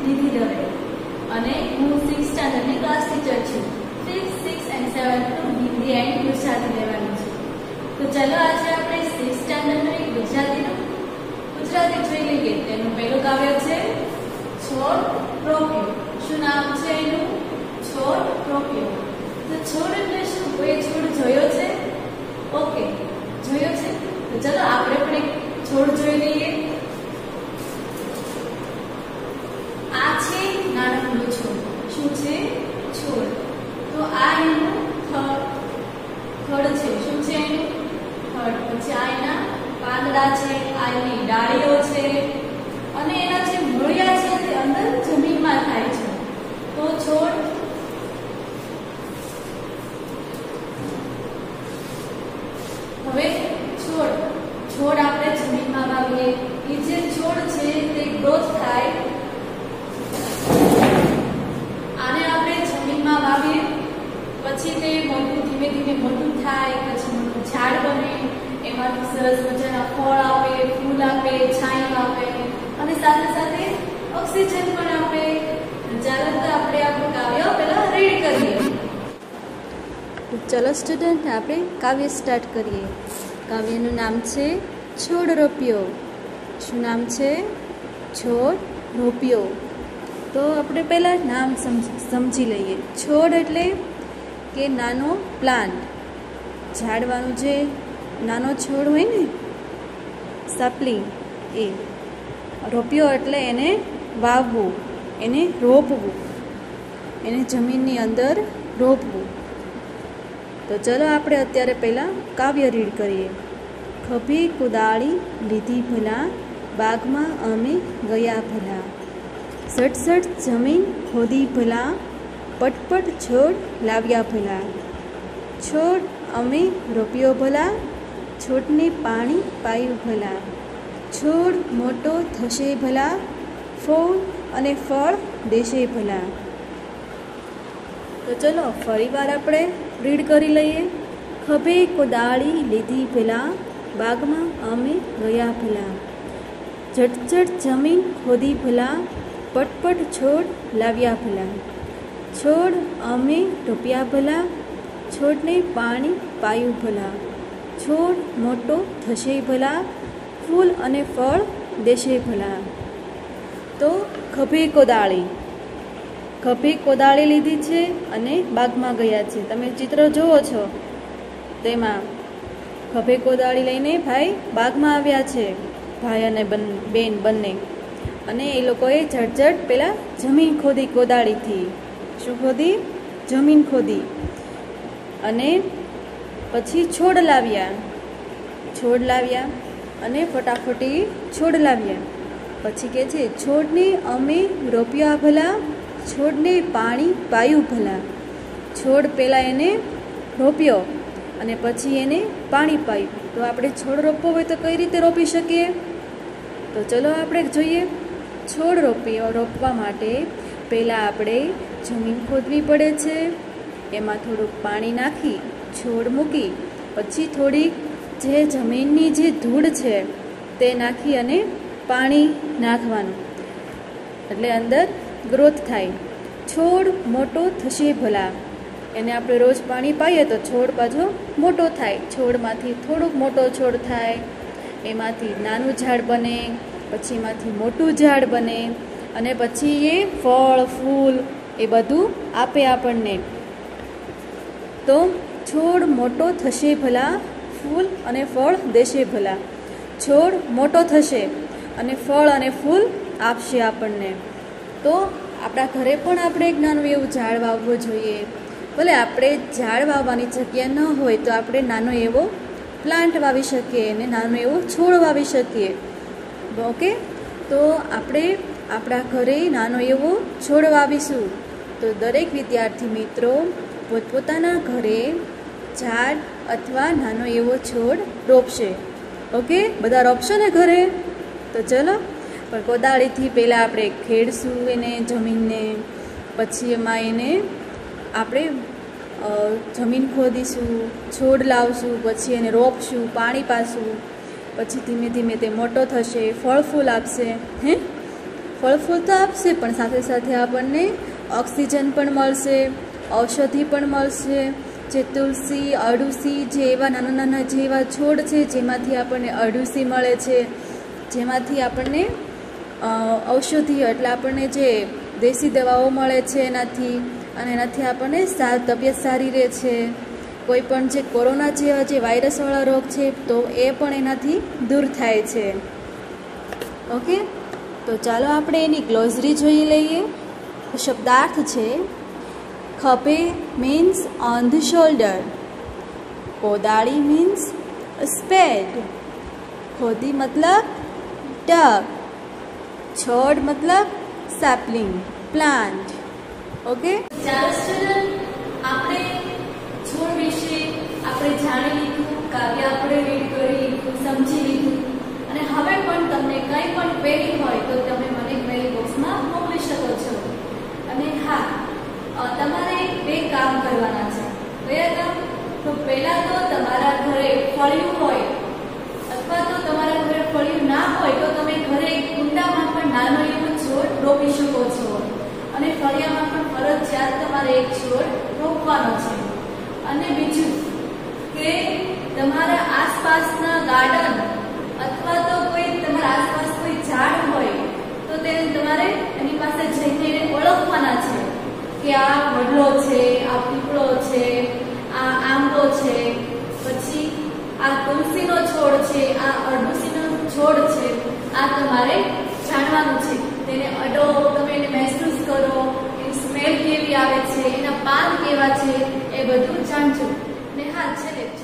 નિધિ દવે અને હું 6th સ્ટાન્ડર્ડની class teacher છું. 5th, 6th and 7th નું હિન્દી એન્ડ ગુજરાતી લેવાનું છે. તો ચલો આજે આપણે 6th સ્ટાન્ડર્ડનું એક ગુજરાતી જોઈ લઈએ. તેનું પહેલું કાવ્ય છે છોડ રોપ્યો. શું નામ છે એનું? છોડ રોપ્યો. તો છોડ એટલે શું? કોઈ છોડ જોયો છે? ઓકે, જોયો છે. તો ચલો આપણે પણ એક છોડ જોઈ લઈએ. આ છે નાનકડો છોડ. શું છે? છોડ. તો આ એનું થડ છે. શું છે એનું? થડ. પછી આ એના પાંદડા છે, આ એની ડાળીઓ છે અને એના જે મૂળિયા છે તે અંદર જમીનમાં થાય છે. તો છોડ હવે છોડ આપણે જમીનમાં વાવીએ. એ જે છોડ છે તે ગ્રોથ થાય. આને આપણે જમીનમાં વાવીએ પછી તે મોટું ધીમે ધીમે મોટું થાય, પછી મોટું ઝાડ બને. એમાંથી સરસ મજાના ફળ આપે, ફૂલ આપે, છાંયો આપે અને સાથે સાથે ઓક્સિજન પણ આપે. ચાલો તો આપણે આપણું કાવ્ય પહેલા રીડ કરીએ. ચલો સ્ટુડન્ટ, આપણે કાવ્ય સ્ટાર્ટ કરીએ. કાવ્યનું નામ છે છોડ રોપ્યો. શું નામ છે? છોડ રોપ્યો. તો આપણે પહેલાં નામ સમજી લઈએ. છોડ એટલે કે નાનો પ્લાન્ટ, ઝાડવાનું જે નાનો છોડ હોય ને, સાપલિંગ, એ. રોપ્યો એટલે એને વાવવું, એને રોપવું, એને જમીનની અંદર રોપવું. તો ચલો આપણે અત્યારે પહેલાં કાવ્ય રીડ કરીએ. ખભે કુદાળી લીધી ભલા, બાગમાં અમે ગયા ભલા. સટસટ જમીન ખોદી ભલા, પટપટ છોડ લાવ્યા ભલા. છોડ અમે રોપ્યો ભલા, છોડને પાણી પાયું ભલા. છોડ મોટો થશે ભલા, ફૂલ અને ફળ દેશે ભલા. તો ચલો ફરીવાર આપણે રીડ કરી લઈએ. ખભે કોદાળી લીધી ભલા, બાગમાં અમે ગયા ભલા. ઝટઝટ જમીન ખોદી ભલા, પટપટ છોડ લાવ્યા ભલા. છોડ અમે રોપ્યા ભલા, છોડને પાણી પાયું ભલા. છોડ મોટો થશે ભલા, ફૂલ અને ફળ દેશે ભલા. તો ખભે કોદાળી લીધી છે અને બાગમાં ગયા છે. તમે ચિત્ર જુઓ છો તેમાં ખભે કોદાળી લઈને ભાઈ બાગમાં આવ્યા છે, ભાઈ અને બેન બંને. અને એ લોકોએ ઝટઝટ પહેલાં જમીન ખોદી કોદાળીથી. શું ખોદી? જમીન ખોદી. અને પછી છોડ લાવ્યા અને ફટાફટી છોડ લાવ્યા. પછી કહે છે છોડને અમે રોપ્યા ભલા, છોડને પાણી પાયું ભલા. છોડ પહેલાં એને રોપ્યો અને પછી એને પાણી પાયું. તો આપણે છોડ રોપવો હોય તો કઈ રીતે રોપી શકીએ? તો ચલો આપણે જોઈએ. છોડ રોપવા માટે પહેલાં આપણે જમીન ખોદવી પડે છે. એમાં થોડુંક પાણી નાખી છોડ મૂકી પછી થોડીક જે જમીનની જે ધૂળ છે તે નાખી અને પાણી નાખવાનું, એટલે અંદર ગ્રોથ થાય. છોડ મોટો થશે ભલા. એને આપણે રોજ પાણી પાઈએ તો છોડ પાછો મોટો થાય. છોડમાંથી થોડુંક મોટો છોડ થાય, એમાંથી નાનું ઝાડ બને, પછી એમાંથી મોટું ઝાડ બને અને પછી એ ફળ ફૂલ એ બધું આપે આપણને. તો છોડ મોટો થશે ભલા, ફૂલ અને ફળ દેશે ભલા. છોડ મોટો થશે અને ફળ અને ફૂલ આપશે આપણને. તો આપણા ઘરે પણ આપણે એક નાનું એવું ઝાડ વાવવું જોઈએ. ભલે આપણે ઝાડ વાવવાની જગ્યા ન હોય તો આપણે નાનો એવો પ્લાન્ટ વાવી શકીએ અને નાનો એવો છોડ વાવી શકીએ. ઓકે, તો આપણે આપણા ઘરે નાનો એવો છોડ વાવીશું. તો દરેક વિદ્યાર્થી મિત્રો પોતપોતાના ઘરે ઝાડ અથવા નાનો એવો છોડ રોપશે. ઓકે, બધા રોપશો ને ઘરે? તો ચલો, પણ કોદાળીથી પહેલાં આપણે ખેડશું એને જમીનને, પછી એમાં એને આપણે જમીન ખોદીશું, છોડ લાવશું, પછી એને રોપશું, પાણી પાશું, પછી ધીમે ધીમે તે મોટો થશે, ફળ ફૂલ આપશે. ફળ ફૂલ તો આપશે પણ સાથે સાથે આપણને ઓક્સિજન પણ મળશે, ઔષધિ પણ મળશે. જે તુલસી, અરડુસી જે એવા નાના નાના જે એવા છોડ છે જેમાંથી આપણને અરડુસી મળે છે, જેમાંથી આપણને ઔષધિ એટલે આપણને જે દેશી દવાઓ મળે છે એનાથી, અને એનાથી આપણને તબિયત સારી રહે છે. કોઈ પણ જે કોરોના જેવા જે વાયરસવાળા રોગ છે તો એ પણ એનાથી દૂર થાય છે. ઓકે, તો ચાલો આપણે એની ગ્લોઝરી જોઈ લઈએ. શબ્દાર્થ છે ખભે મીન્સ ઓન ધ શોલ્ડર, કોદાળી મીન્સ સ્પેડ, ખોદી મતલબ ટબ, છોડ મતલબ સેપલિંગ પ્લાન્ટ. ઓકે, ચાલો સ્ટુડન્ટ, આપણે છોડ વિશે આપણે જાણી લીધું, કાવ્ય આપણે રીડ કરી લીધું, સમજી લીધું, અને હવે પણ તમને કંઈ પણ ક્વેરી હોય તો તમે મને ક્વેરી બોક્સમાં મોકલી શકો છો. અને હા, તમારે 2 કામ કરવાના છે. કયા કામ? તો પહેલા તો તમારા ઘરે ફળિયું હોય અથવા તો તમારા ઘરે ફળિયું ના હોય તો તમે ઘરે કુંડામાં પણ નાનો એવો છોડ રોપી શકો છો, અને ફળિયામાં પણ ફરજિયાત તમારે એક છોડ રોપવાનો છે. અને બીજું કે તમારા આસપાસના ગાર્ડન અથવા તો કોઈ તમારા આસપાસ કોઈ ઝાડ હોય તો તેને તમારે એની પાસે જઈને એને ઓળખવાના છે કે આ વડલો છે, આ પીપળો છે, આ આંબો છે, પછી આ તુલસીનો છોડ છે, આ અરડુસીનો છોડ છે. આ તમારે જાણવાનું છે. તેને અડો, તમે એને મહેસૂસ કરો, એની સ્મેલ કેવી આવે છે, એના પાન કેવા છે, એ બધું જાણજો. ને હા, છેલ્લે